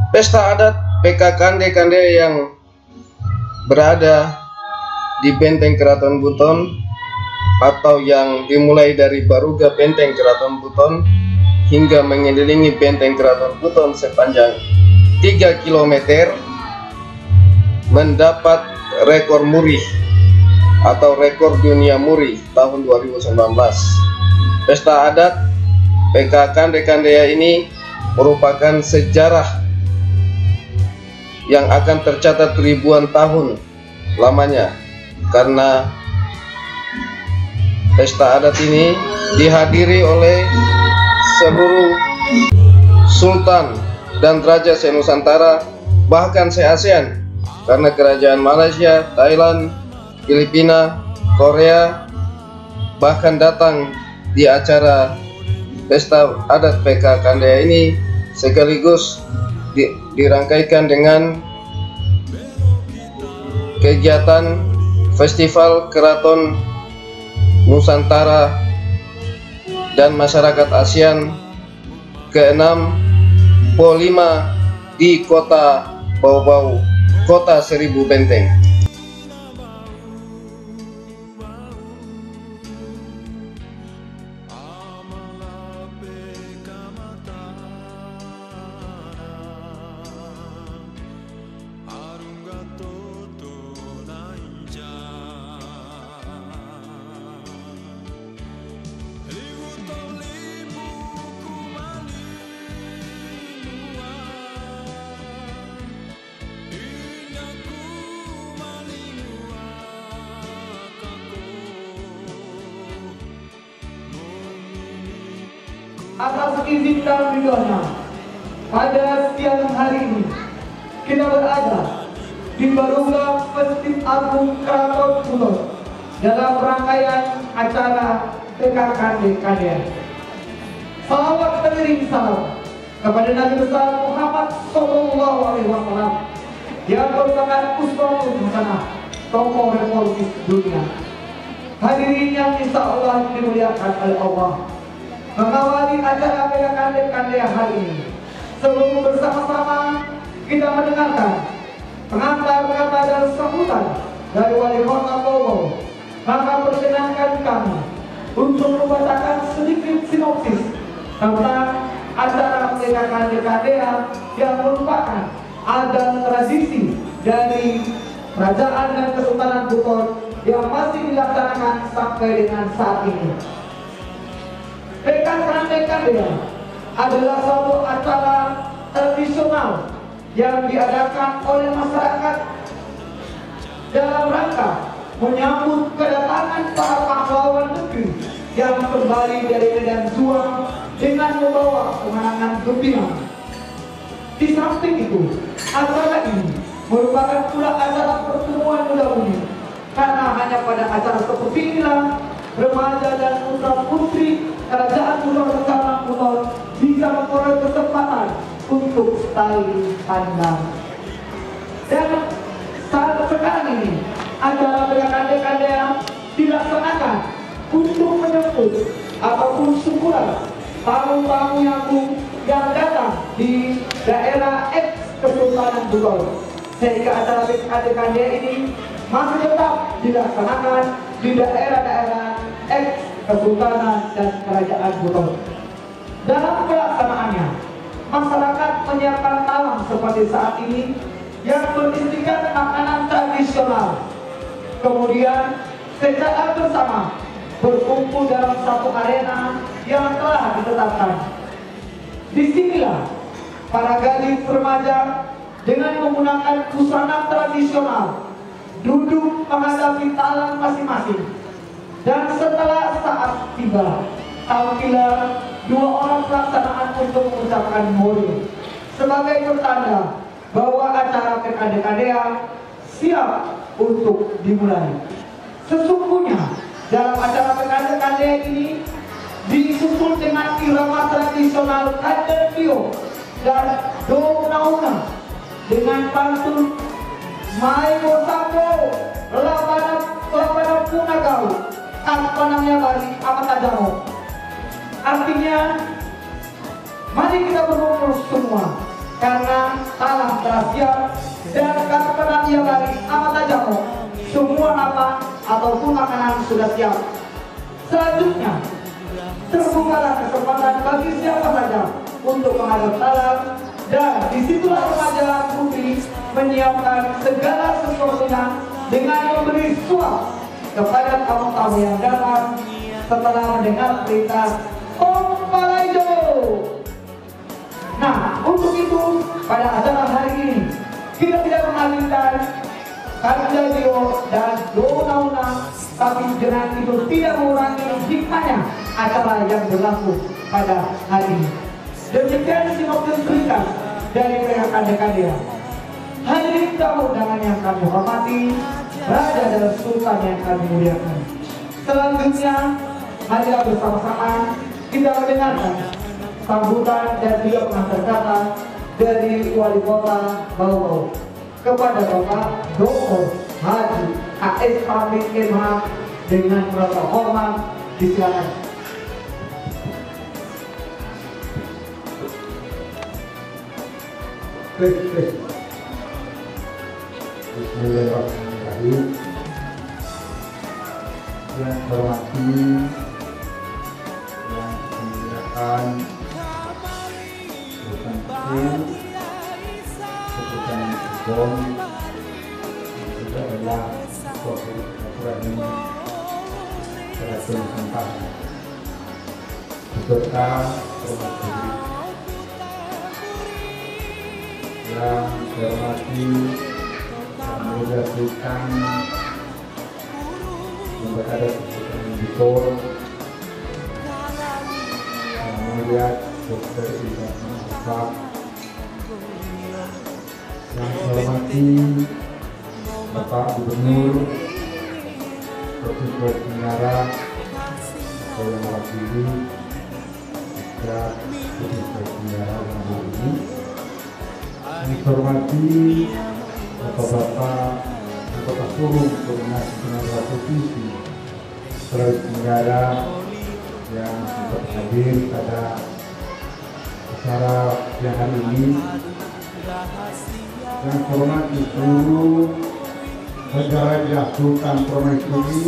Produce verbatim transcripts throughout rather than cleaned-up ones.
Pesta adat P K Kande-Kande yang berada di Benteng Keraton Buton atau yang dimulai dari Baruga Benteng Keraton Buton hingga mengelilingi Benteng Keraton Buton sepanjang tiga kilometer mendapat rekor muri atau rekor dunia muri tahun dua ribu sembilan belas. Pesta adat P K Kande-Kande ini merupakan sejarah yang akan tercatat ribuan tahun lamanya, karena pesta adat ini dihadiri oleh seluruh sultan dan raja se-Nusantara, bahkan se-ASEAN, karena kerajaan Malaysia, Thailand, Filipina, Korea bahkan datang di acara pesta adat P K Kande ini, sekaligus di, dirangkaikan dengan kegiatan Festival Keraton Nusantara dan Masyarakat ASEAN ke enam puluh lima di Kota Bau-Bau, Kota Seribu Benteng. Atas izin dan ridhonya, pada siang hari ini kita berada di Baruga Masjid Agung Keraton Buton dalam rangkaian acara P K Kande-Kande. Salawat beriring salam kepada Nabi besar Muhammad Sallallahu Alaihi Wasallam yang merupakan uswatun hasanah, tokoh reformis dunia. Hadirin yang insya Allah dimuliakan oleh Allah, mengawali acara P K Kande-Kande hari ini, sebelum bersama-sama kita mendengarkan pengantar kata dan sambutan dari Wali Kota Bau-Bau, maka perkenankan kami untuk membacakan sedikit sinopsis tentang acara P K Kande-Kande yang merupakan adat tradisi dari Kerajaan dan Kesultanan Buton yang masih dilaksanakan sampai dengan saat ini. P K Kande-Kande adalah suatu acara tradisional yang diadakan oleh masyarakat dalam rangka menyambut kedatangan para pahlawan negeri yang kembali dari medan juang dengan membawa kemenangan gembira. Di samping itu, acara ini merupakan pula acara pertemuan muda-mudi, karena hanya pada acara seperti inilah remaja dan putra-putri Kerajaan Buton Keraton Buton bisa memperoleh kesempatan untuk saling pandang. Dan saat sekarang ini acara P K Kande-Kande dilaksanakan untuk menyambut ataupun syukuran tamu-tamu yang yang datang di daerah eks Kesultanan Buton, sehingga acara P K Kande-Kande ini masih tetap dilaksanakan di daerah-daerah eks Kesultanan dan Kerajaan Buton. Dalam pelaksanaannya, masyarakat menyiapkan talang seperti saat ini yang berisikan makanan tradisional. Kemudian secara bersama berkumpul dalam satu arena yang telah ditetapkan. Disinilah para gadis remaja dengan menggunakan busana tradisional duduk menghadapi talang masing-masing. Dan setelah saat tiba, tampillah dua orang pelaksanaan untuk mengucapkan mori sebagai pertanda bahwa acara P K Kande-Kande siap untuk dimulai. Sesungguhnya dalam acara P K Kande ini disusul dengan irama tradisional Kandevio dan Donauna dengan pantun Mai Bosambo Labana Labana Punagau apa namanya bari apa tajamo. Artinya mari kita berkumpul semua karena telah siap dan katakan ia lari amat aja kok. Semua apa ataupun makanan sudah siap. Selanjutnya, terbukalah kesempatan bagi siapa saja untuk menghadap salam, dan disitulah remaja putri menyiapkan segala sesuatunya dengan memberi suap kepada tamu-tamu yang datang setelah mendengar perintah Om Palaijo. Nah, untuk itu pada acara hari ini kita tidak menghadirkan Kandadio dan Donauna, tapi dengan itu tidak mengurangi hikmahnya acara yang berlaku pada hari ini. Demikian simak dan cerita dari rekan-rekan. Hadirin tamu undangan yang kami hormati, Raja dan Sultan yang kami muliakan. Selanjutnya, marilah bersama-sama kita mendengarkan sambutan dan juga pengantar kata dari Wali Kota Bau-Bau kepada Bapak Doktor Haji A S Pamit M H dengan rasa hormat. Disilakan. Bismillahirrahmanirrahim. Yang hormati yang dimuliakan Sultan Kecil, Sultan Agung, juga adalah Wakil Aturan Keraton Nusantara, beserta hormat diri. Yang saya hormati Yang Mulia Sultan yang berada di Sultan Bikor, Yang Mulia Dokter Ibrahim Al-Faq, yang saya hormati Bapak Gubernur Provinsi Sulawesi Tenggara, saya mewakili juga Provinsi Sulawesi Tenggara yang hari ini. Yang saya hormati Bapak-bapak Anggota Forum Koordinasi Penanggulangan Provinsi Sulawesi Tenggara yang sempat hadir pada acara yang hari ini. Yang saya hormati seluruh Raja Sultan Permaisuri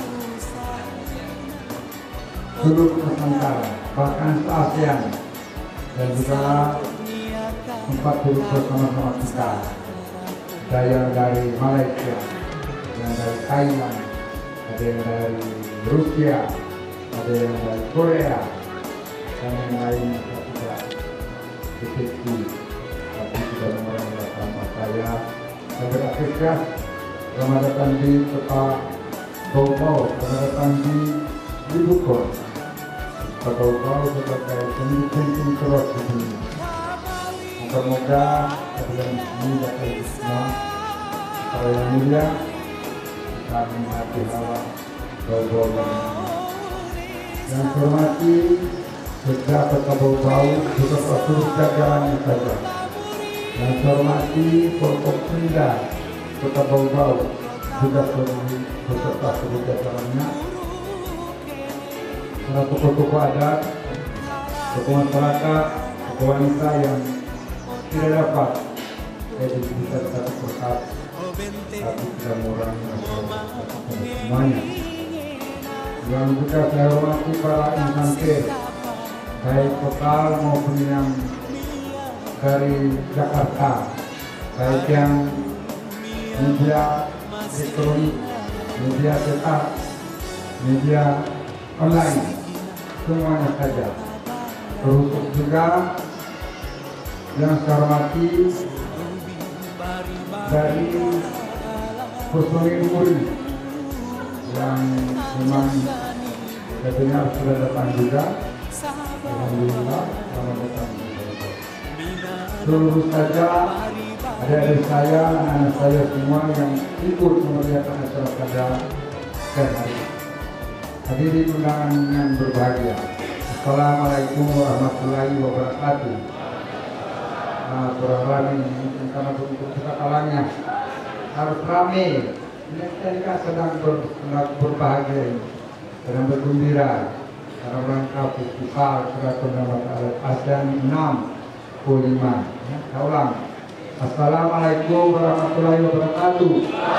seluruh Nusantara, bahkan se-ASEAN, dan juga tempat duduk bersama-sama kita. Ada yang dari Malaysia, yang dari Thailand, ada yang dari Rusia, ada yang dari Korea, dan yang lain yang tidak deteksi, tapi sudah mengurangi sama saya. Saya berapresiasi selamat datang di Kota Bau-Bau, selamat datang di Bukor. Kota Bau-Bau sebagai pemimpin terus di dunia. Semoga kepada ini dapat semua para yang mulia kami hati hawa Bau-Bau yang hormati serta Kota Bau-Bau juga seluruh jajarannya saja. Yang hormati Forkopimda Kota Bau-Bau juga seluruh beserta seluruh jajarannya, para tokoh-tokoh adat, tokoh masyarakat, tokoh wanita yang tidak dapat jadi bisa satu persatu, tapi tidak mengurangi semuanya. Yang juga saya hormati para insan baik lokal maupun yang dari Jakarta, baik yang media elektronik, media cetak, media online, semuanya saja. Terus juga yang saya hormati dari personil Muri yang memang dengar sudah datang juga. Alhamdulillah, selamat datang. Seluruh saja adik-adik saya, anak-anak saya semua yang ikut memeriahkan acara pada hari ini. Hadirin undangan yang berbahagia, Assalamualaikum warahmatullahi wabarakatuh. Nah, kurang rame mungkin karena bentuk kita kalangnya harus rame. Ini kita sedang ber, berbahagia, sedang bergembira dalam rangka festival Keraton Adat ASEAN enam puluh lima. Ya, saya ulang, Assalamualaikum warahmatullahi wabarakatuh.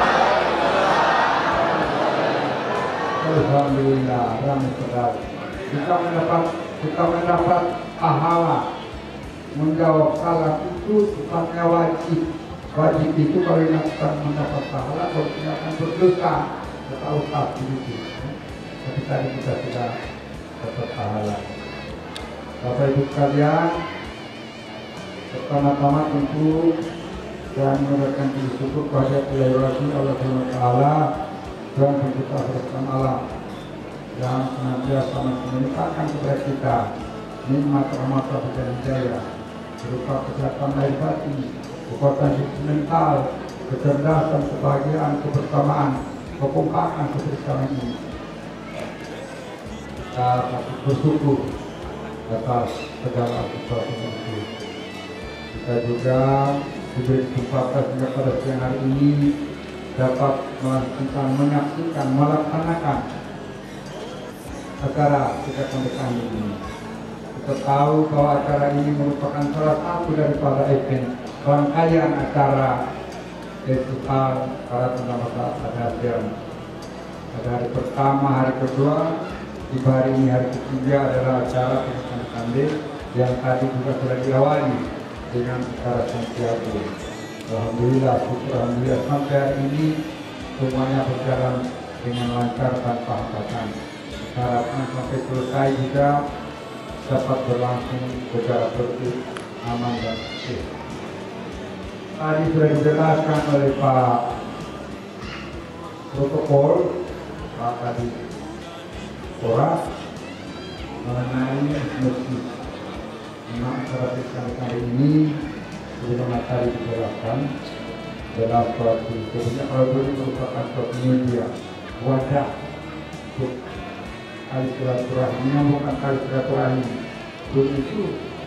Alhamdulillah, ramai saudara. Kita mendapat kita mendapat pahala. Menjawab salam itu sifatnya wajib. Wajib itu kalau dilakukan mendapat pahala, kalau tidak akan berdosa. Kita usah begitu. Tapi tadi kita sudah dapat pahala. Bapak Ibu sekalian, pertama-tama tentu dan mengucapkan syukur kepada Allah Subhanahu wa taala dan pencipta semesta alam yang senantiasa melimpahkan kepada kita nikmat rahmat dan hidayah berupa kesehatan lahir batin, kekuatan mental, kecerdasan, kebahagiaan, kebersamaan, kekompakan seperti sekarang ini. Kita patut bersyukur atas segala sesuatu itu. Kita juga diberi kesempatan hingga pada siang hari ini dapat melakukan, menyaksikan, melaksanakan acara kegiatan berkami ini. Kita tahu bahwa acara ini merupakan salah satu daripada event rangkaian acara festival para penambah Asia. Pada hari pertama, hari kedua, di hari ini hari ketiga adalah acara kegiatan kami yang tadi juga sudah diawali dengan acara Santiago. Alhamdulillah, syukur alhamdulillah sampai hari ini semuanya berjalan dengan lancar tanpa hambatan. Harapkan sampai selesai juga dapat berlangsung secara tertib, aman dan tertib. Tadi sudah dijelaskan oleh Pak Protokol, Pak Kadi Ora mengenai masjid. Memang acara kali ini sebagaimana tadi dijelaskan dalam suatu sebenarnya kalau dulu merupakan suatu media wadah untuk tali silaturahmi, menyambungkan tali silaturahmi. Dulu itu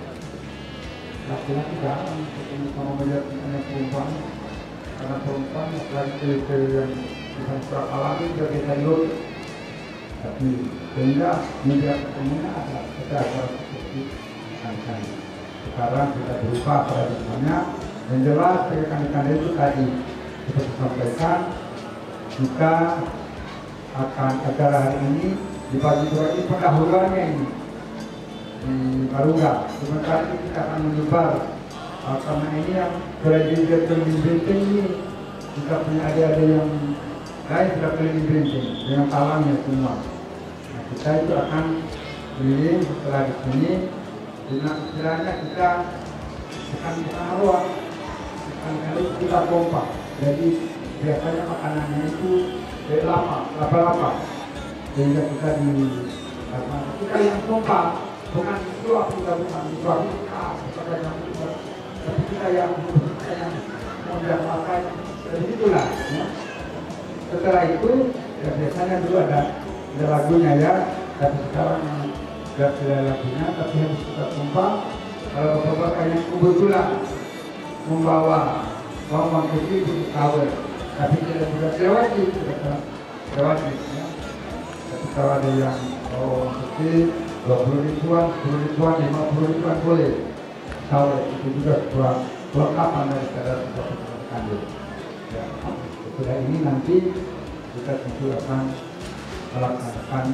laki-laki jarang ketemu sama melihat misalnya perempuan, karena perempuan lagi cewek-cewek yang bisa surat alami juga kita lihat, tapi sehingga media ketemunya ada acara seperti kan. Sekarang kita berubah paradigmanya yang jelas rekan-rekan itu tadi kita sampaikan kita akan acara hari ini dibagi dua ini pendahuluannya ini di Barungga. Sementara itu kita akan menyebar karena ini yang keliling keliling benteng ini kita punya adik-adik yang lain sudah keliling benteng dengan talamnya semua. Nah, kita itu akan keliling setelah di sini. Dengan istilahnya kita bukan bukan ruang, bukan harus kita kompak. Jadi biasanya makanannya itu dari lama, lapa-lapa. Sehingga kita di karena kita yang kompak, bukan suap kita bukan suap kita, kita yang tapi kita yang kita yang mudah makan. Jadi itulah. Ya. Setelah itu ya biasanya dulu ada ada lagunya ya, tapi sekarang tidak ada lagunya, tapi harus kita tumpah. Kalau bapak-bapak yang kebetulan membawa uang kecil untuk kawin, tapi tidak sudah lewati, sudah lewati. Ya. Tapi kalau ada yang bawa uang kecil, dua puluh ribuan, sepuluh ribuan, lima puluh ribuan boleh. Kawin itu juga sebuah kelengkapan daripada kita kandung. Ya. Setelah ini nanti kita tentu akan melaksanakan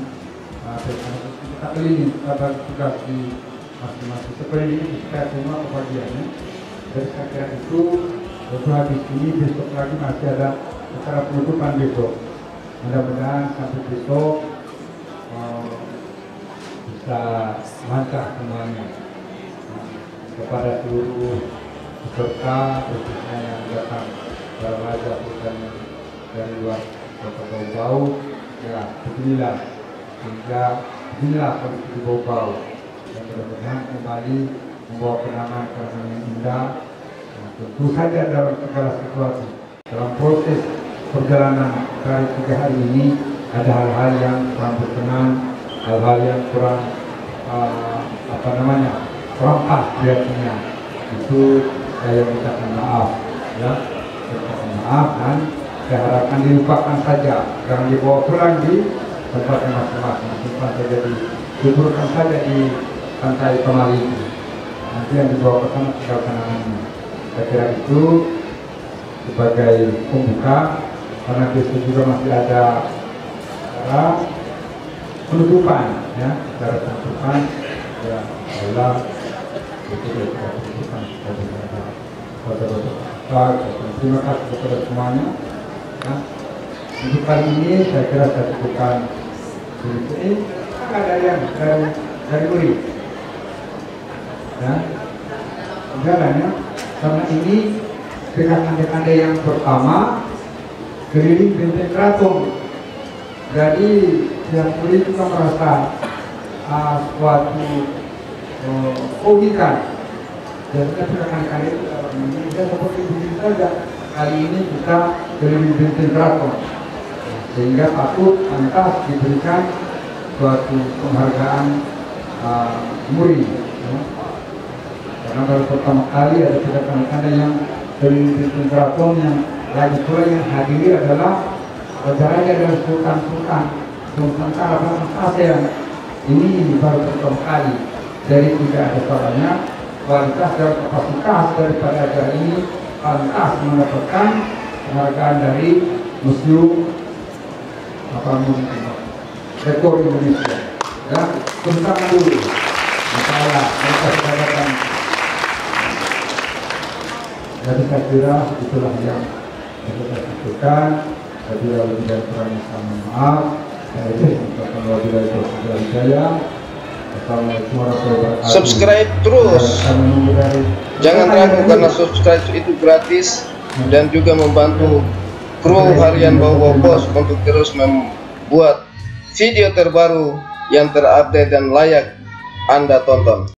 kita keliling, kita bagi tugas di masing-masing. Seperti ini kita semua kebagiannya. Dari sekian itu, setelah habis ini besok lagi masih ada acara penutupan besok. Mudah-mudahan sampai besok uh, bisa lancar semuanya. Nah, kepada seluruh peserta, khususnya yang datang dari Raja bukan dari luar kota Bau-Bau, ya beginilah. Sehingga inilah kondisi Bau-Bau yang mudah-mudahan kembali membawa kenangan-kenangan yang indah. Nah, tentu saja dalam segala sesuatu dalam proses perjalanan dari tiga hari ini ada hal-hal yang kurang berkenan, hal-hal yang kurang uh, apa namanya kurang pas biasanya. Itu saya minta maaf ya, minta maaf dan saya harapkan dilupakan saja, jangan dibawa pulang di tempatnya masing-masing, simpan saja di kuburkan saja di pantai Kemali itu. Nanti yang dibawa ke sana tinggal kenangannya. Saya kira itu sebagai pembuka, karena besok juga masih ada cara penutupan, ya, cara penutupan, ya, adalah itu cara penutupan. Terima kasih kepada semuanya. Ya. Untuk kali ini saya kira saya cukupkan ini kan ada yang dari dari murid, ya, jalannya karena ini dengan anda-anda yang pertama keliling benteng keraton. Jadi yang murid juga merasa uh, suatu uh, keunikan. Dan kita sudah kali-kali kita seperti begini saja. Kali ini kita keliling benteng keraton, sehingga patut pantas diberikan suatu penghargaan uh, muri, ya. Karena baru pertama kali ada tidak ada yang keliling benteng keraton, yang lagi pula yang hadiri adalah acaranya adalah sultan-sultan sultan Arab ASEAN. Ini baru pertama kali, dari tidak ada salahnya kualitas dan kapasitas daripada acara ini pantas mendapatkan penghargaan dari Museum apa mungkin Rekor Indonesia. Ya, tentang dulu masalah mereka sedangkan. Jadi saya kira itulah yang kita lakukan. Jadi lebih dari kurang sama maaf. Saya ucapkan wabillahi taufiq wal hidayah. Subscribe terus, jangan ragu karena subscribe itu gratis dan juga membantu kru harian Bawa Pos untuk terus membuat video terbaru yang terupdate dan layak Anda tonton.